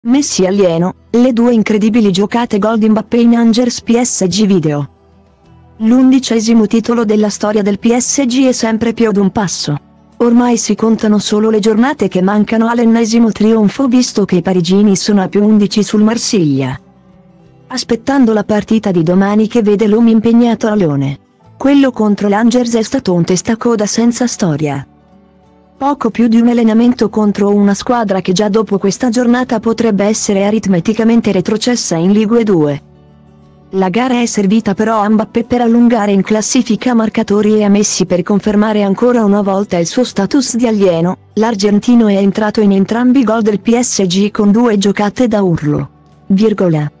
Messi alieno, le due incredibili giocate gol di Mbappé in Angers PSG video. L'11° titolo della storia del PSG è sempre più ad un passo. Ormai si contano solo le giornate che mancano all'ennesimo trionfo, visto che i parigini sono a più 11 sul Marsiglia. Aspettando la partita di domani che vede l'uomo impegnato a Lione. Quello contro l'Angers è stato un testacoda senza storia. Poco più di un allenamento contro una squadra che già dopo questa giornata potrebbe essere aritmeticamente retrocessa in Ligue 2. La gara è servita però a Mbappé per allungare in classifica marcatori e a Messi per confermare ancora una volta il suo status di alieno. L'argentino è entrato in entrambi i gol del PSG con 2 giocate da urlo. Virgola.